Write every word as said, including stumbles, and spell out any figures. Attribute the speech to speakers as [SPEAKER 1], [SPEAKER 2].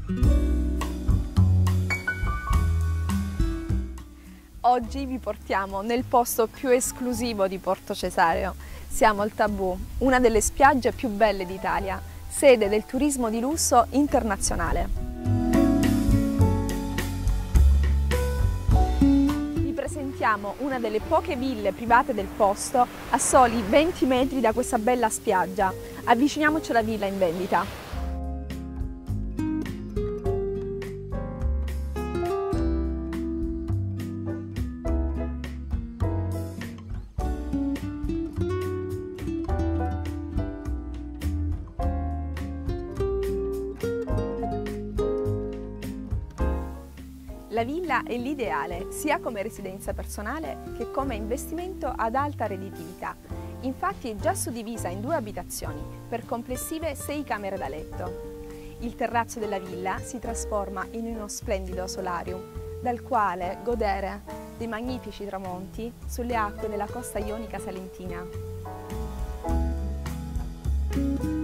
[SPEAKER 1] Oggi vi portiamo nel posto più esclusivo di Porto Cesareo. Siamo al Tabù, una delle spiagge più belle d'Italia, sede del turismo di lusso internazionale. Vi presentiamo una delle poche ville private del posto a soli venti metri da questa bella spiaggia. Avviciniamoci alla villa in vendita. La villa è l'ideale sia come residenza personale che come investimento ad alta redditività. Infatti è già suddivisa in due abitazioni per complessive sei camere da letto. Il terrazzo della villa si trasforma in uno splendido solarium dal quale godere dei magnifici tramonti sulle acque della costa ionica salentina.